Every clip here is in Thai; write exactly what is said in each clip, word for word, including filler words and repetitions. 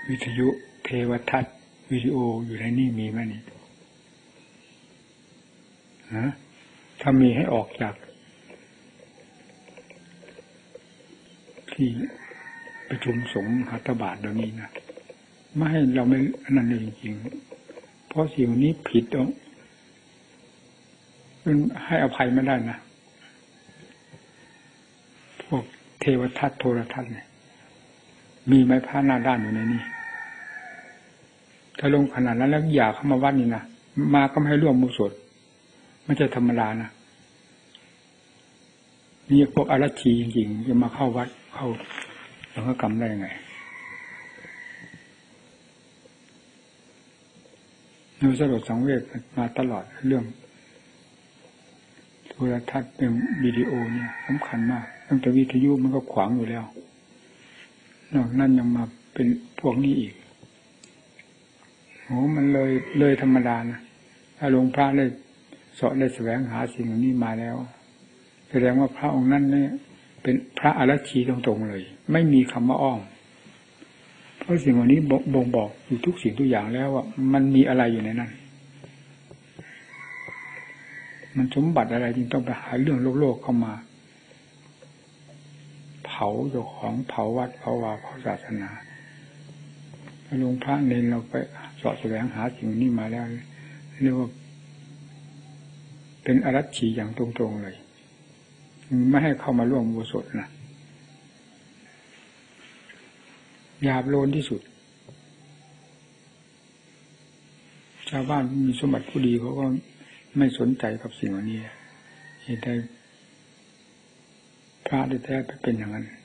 วิทยุเทวทัศน์วิดีโออยู่ในนี่มีไหมนี่ฮะถ้ามีให้ออกจากที่ประชุมสงฆ์หัตถบาทเดี๋ยวนี้นะไม่ให้เราไม่อันนั้นเลยจริงๆเพราะสิ่งนี้ผิดต้องให้อภัยไม่ได้นะพวกเทวทัศน์โทรทัศน์เนี่ยมีไม้ผ้าหน้าด้านอยู่ในนี้ถ้าลงขนาดนั้นแล้วอย่าเข้ามาวัดนี่นะมาก็ไม่ให้ร่วมมุสดไม่ใช่ธรรมดานะนี่พวกอรัชชีจริงๆจะมาเข้าวัดเข้าสังฆกรรมได้ยังไงเราสลดสังเวชมาตลอดเรื่องโทรทัศน์เป็นวิดีโอเนี่ยสำคัญมากตั้งแต่วิทยุมันก็ขวางอยู่แล้วนอกนั้นยังมาเป็นพวกนี้อีกโอ้มันเลยเลยธรรมดานะถ้าหลวงพระได้เสาะได้แสวงหาสิ่งนี้มาแล้วแสดงว่าพระองค์นั้นเนี่ยเป็นพระอรชีตรงๆเลยไม่มีคำว่าอ้อมเพราะสิ่งเหล่านี้บ่งบอกอยู่ทุกสิ่งทุกอย่างแล้วว่ามันมีอะไรอยู่ในนั้นมันสมบัติอะไรจึงต้องไปหาเรื่องโลกๆเข้ามาเผาเจ้าของเผาวัดเผาวาเผาศาสนาหลวงพระเนรเราไปเสาะแสวงหาสิ่งนี้มาแล้วเรียกว่าเป็นอรัชชีอย่างตรงๆเลยไม่ให้เข้ามาร่วมอุโบสถนะหยาบโลนที่สุดชาวบ้านมีสมบัติผู้ดีเขาก็ไม่สนใจกับสิ่งเหล่านี้เหตุใดพระแท้ๆไปเป็นอย่างนั้น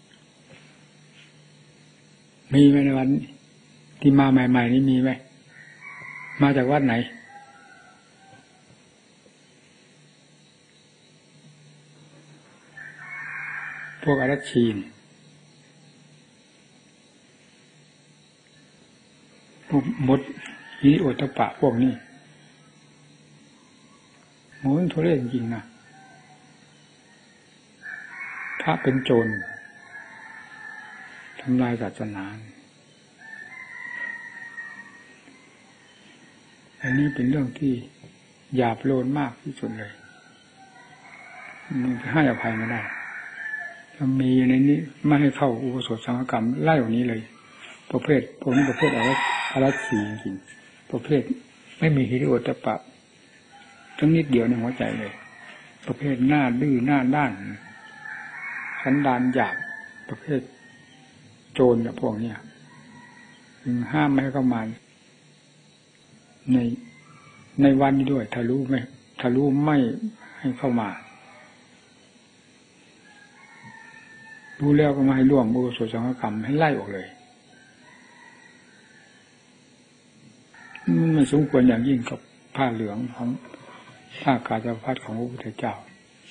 มีไหมในวันที่มาใหม่ๆนี่มีไหมมาจากวัดไหนพวกอรัชชีนพวกมดฮิโอตปะพวกนี้โหทุเรศจริงๆนะพระเป็นโจรทำลายศาสนาอันนี้เป็นเรื่องที่หยาบโลนมากที่สุดเลยมันจะให้อภัยไม่ได้ถ้ามีในนี้ไม่ให้เข้าอุโบสถสังฆกรรมไล่อย่างนี้เลยประเภทพวกนี้ประเภทอรัชชีจริงๆประเภทไม่มีหิริโอตปะทั้งนิดเดียวในหัวใจเลยประเภทหน้าดื้อหน้าด้านสันดานหยาบประเภทโจรกับพวกนี้ถึงห้ามไม่ให้เข้ามาในในวันนี้ด้วยถ้ารู้ไม่ถ้ารู้ไม่ให้เข้ามารู้แล้วก็มาให้ร่วมอุโบสถสังฆกรรมให้ไล่ออกเลยมันสมควรอย่างยิ่งกับผ้าเหลืองของผ้ากาสาวพัสของพระพุทธเจ้า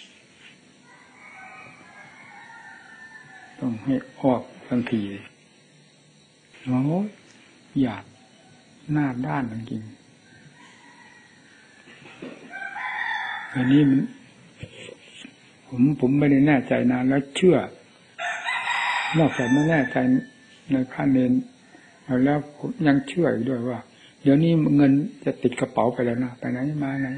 ต้องให้ออกทันทีโอ้ยหยาบหน้าด้านจริงๆอันนี้มันผมผมไม่ได้แน่ใจนานแล้วเชื่อนอกจากไม่แน่ใจในพระเนรแล้วผมยังเชื่ออีกด้วยว่าเดี๋ยวนี้เงินจะติดกระเป๋าไปแล้วนะไปไหนมาไหน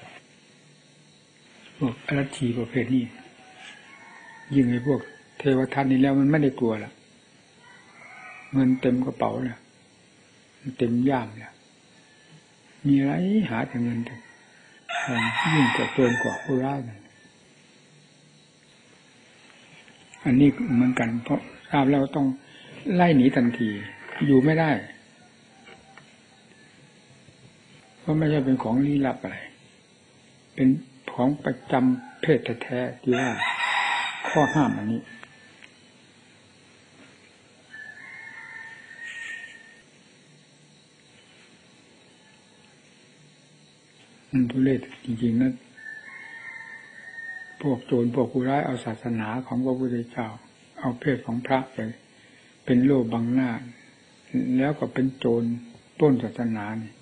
พวกอรัชชีประเภทนี้ยิ่งไอ้พวกเทวทัตนี่แล้วมันไม่ได้กลัวละเงินเต็มกระเป๋าเนี่ยเต็มย่ามเนี่ยมีอะไรหาแต่เงินแต่ยิ่งกว่าโจรกว่าผู้ร้ายอันนี้เหมือนกันเพราะทราบแล้วต้องไล่หนีทันทีอยู่ไม่ได้เพราะไม่ใช่เป็นของลี้ลับอะไรเป็นของประจำเพศแท้ๆที่ว่าข้อห้ามอันนี้มันทุเรศจริงๆนะพวกโจรพวกผู้ร้ายเอาศาสนาของพระพุทธเจ้าเอาเพศของพระไปเป็นโล่บังหน้าแล้วก็เป็นโจรปล้นศาสนานี่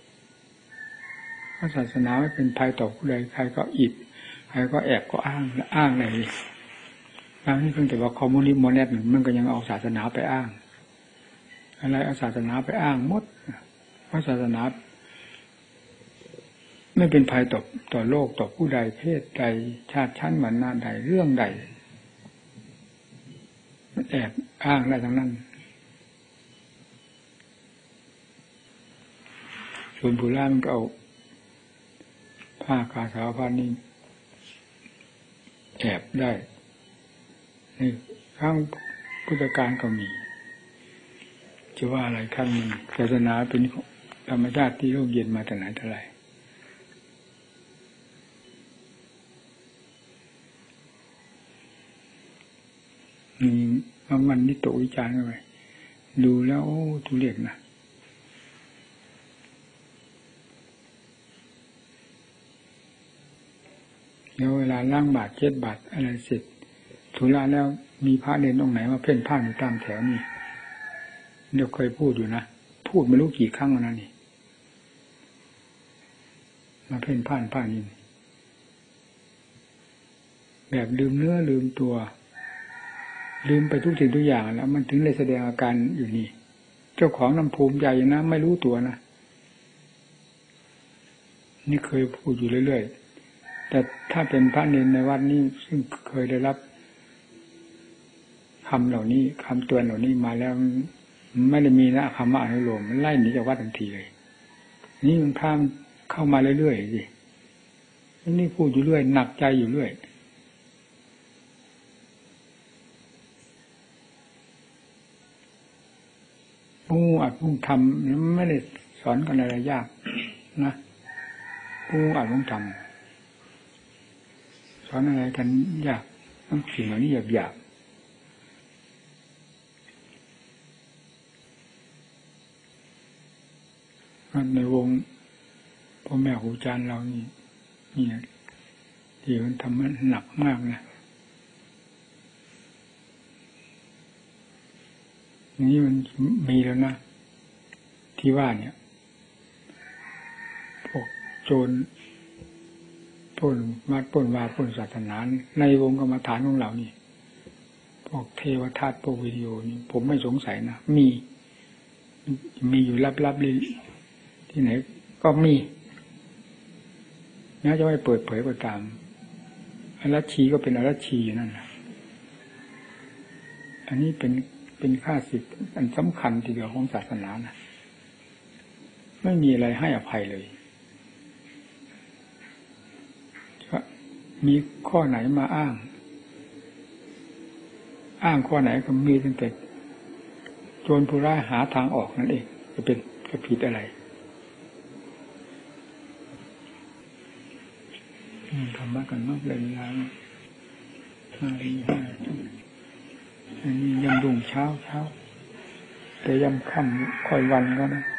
เพราะศาสนาไม่เป็นภัยต่อผู้ใดใครก็อิดใครก็แอบก็อ้างอ้างในบางที่เพิ่งแต่ว่าคอมมิวนิสต์โมเนสมันก็ยังเอาศาสนาไปอ้างอะไรเอาศาสนาไปอ้างหมดเพราะศาสนาไม่เป็นภัยต่อต่อโลกต่อผู้ใดเพศใดชาติชั้นวรรณะใดเรื่องใดมันแอบอ้างได้ทั้งนั้นส่วนโบราณก็เอาผ้าคาสาวผ้านี้แอบได้ในครั้งพุทธกาลก็มีจะว่าอะไรครั้งหนึ่งศาสนาเป็นธรรมชาติที่โลกเย็นมาแต่ไหนแต่ไรมีบางวันนิโตวิจารณ์เข้าไปดูแล้วโอ้ทุเรศนะแล้วเวลาล้างบาตรเช็ดบาตรอะไรเสร็จธุระแล้วมีพระเนรองค์ไหนมาเพ่นพ่านอยู่ตามแถวนี่เดี๋ยวเคยพูดอยู่นะพูดไม่รู้กี่ครั้งแล้วนะนี่มาเพ่นพ่านพ่านนี่แบบลืมเนื้อลืมตัวลืมไปทุกสิ่งทุกอย่างแล้วมันถึงได้แสดงอาการอยู่นี่เจ้าของน้ำภูมิใหญ่นะไม่รู้ตัวนะนี่เคยพูดอยู่เรื่อยๆแต่ถ้าเป็นพระเนรในวัดนี้ซึ่งเคยได้รับคำเหล่านี้คำเตือนเหล่านี้มาแล้วไม่ได้มีนะคำว่าอนุโลมมันไล่หนีจากวัดทันทีเลยนี่มันพาเข้ามาเรื่อยๆสินี่พูดอยู่เรื่อยหนักใจอยู่เรื่อยผู้อัดผู้ทำไม่ได้สอนกันอะไรยากนะผู้อัดผู้ทำสอนอะไรกันยากต้องสิ่งเหล่านี้หยาบๆในวงพ่อแม่ครูอาจารย์เรานี่นี่ที่มันทำมันหนักมากนะนี่มันมีแล้วนะที่ว่าเนี่ยพวกโจรปล้นวัดปล้นวาปล้นศาสนาในวงกรรมฐานของเรานี่พวกเทวทัตพวกวิดีโอนี่ผมไม่สงสัยนะมีมีอยู่ลับๆเลยที่ไหนก็มีน่าจะไม่เปิดเผยก็ตามอรัชชีก็เป็นอรัชชีอยู่นั่นแหละอันนี้เป็นเป็นค่าสิทธิ์อันสำคัญทีเดียวของศาสนานะไม่มีอะไรให้อภัยเลยมีข้อไหนมาอ้างอ้างข้อไหนก็มีตั้งแต่โจรผู้ร้ายหาทางออกนั่นเองจะเป็นจะผิดอะไรทำมากันมากเลยเวลาห้าดีห้าอันนี้ยำรุ่งเช้าเช้าแต่ยำค่ำค่อยวันก็นะ